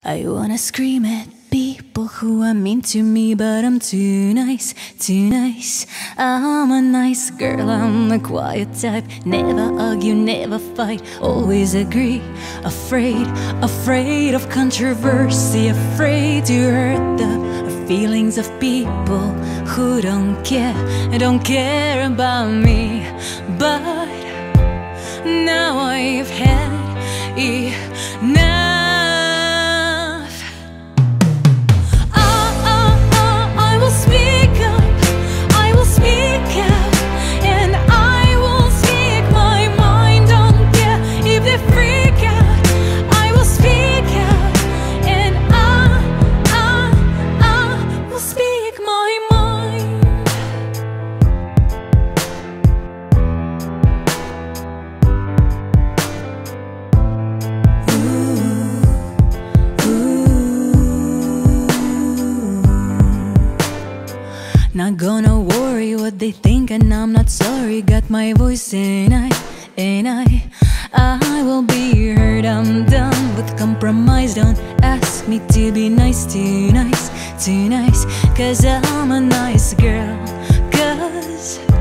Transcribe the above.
I wanna scream at people who are mean to me, but I'm too nice, too nice. I'm a nice girl, I'm the quiet type. Never argue, never fight, always agree. Afraid of controversy, afraid to hurt the feelings of people who don't care about me. But now I've had enough. I will speak up, I will speak out, and I will speak my mind. Don't care if they freak out. I will speak out, and I will speak my mind. Not gonna worry what they think, and I'm not sorry. Got my voice and I will be heard. I'm done with compromise. Don't ask me to be nice, too nice, too nice. 'Cause I'm a nice girl, 'cause